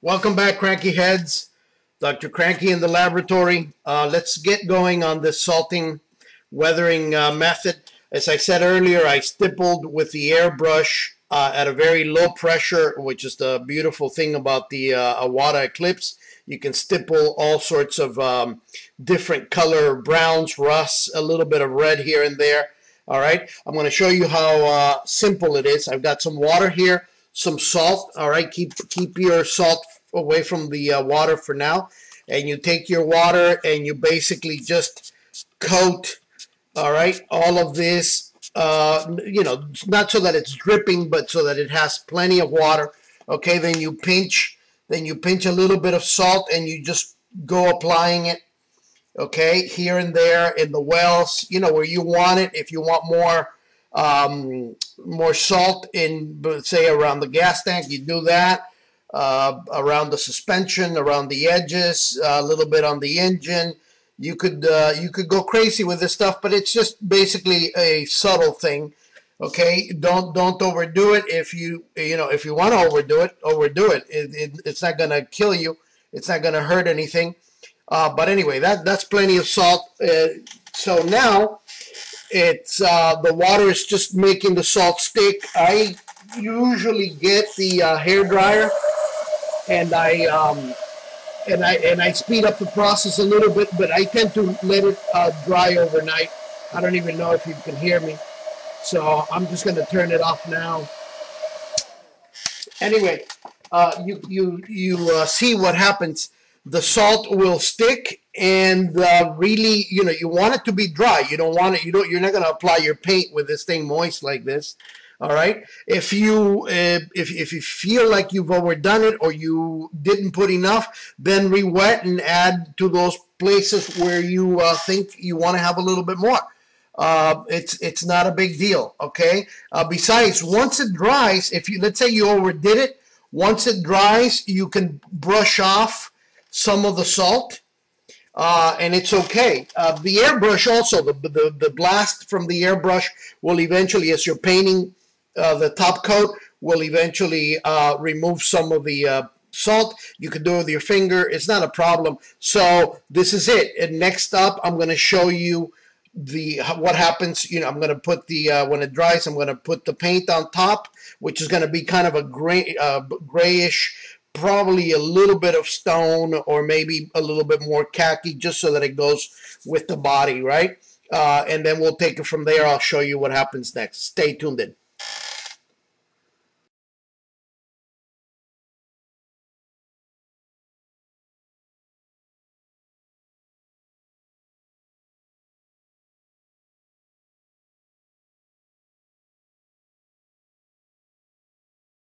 Welcome back, Cranky Heads. Dr. Cranky in the laboratory. Let's get going on this salting weathering method. As I said earlier, I stippled with the airbrush at a very low pressure, which is the beautiful thing about the Awada Eclipse. You can stipple all sorts of different color browns, rusts, a little bit of red here and there. All right, I'm going to show you how simple it is. I've got some water here, some salt. All right, keep your salt away from the water for now. And you take your water and you basically just coat, all right, all of this, not so that it's dripping, but so that it has plenty of water. Okay, then you pinch a little bit of salt and you just go applying it, okay, here and there in the wells, where you want it. If you want more salt in, say, around the gas tank, you do that. Around the suspension, around the edges, a little bit on the engine. You could go crazy with this stuff, but it's just basically a subtle thing. Okay, don't overdo it. If you want to overdo it. It's not gonna kill you. It's not gonna hurt anything. But anyway, that's plenty of salt. So now it's the water is just making the salt stick. I usually get the hair dryer, and I speed up the process a little bit, but I tend to let it dry overnight. I don't even know if you can hear me, so I'm just going to turn it off now. Anyway, you see what happens. The salt will stick, and really, you want it to be dry. You don't want it. You're not going to apply your paint with this thing moist like this. All right. If you feel like you've overdone it or you didn't put enough, then re-wet and add to those places where you think you want to have a little bit more. It's not a big deal. Okay. Besides, once it dries, let's say you overdid it, once it dries, you can brush off some of the salt. And it's okay. The airbrush also, the blast from the airbrush will eventually, as you're painting the top coat, will eventually remove some of the salt. You can do it with your finger. It's not a problem. So this is it. And next up, I'm going to show you what happens. I'm going to put when it dries, I'm going to put the paint on top, which is going to be kind of a grayish, probably a little bit of stone or maybe a little bit more khaki, just so that it goes with the body, right? And then we'll take it from there. I'll show you what happens next. Stay tuned in.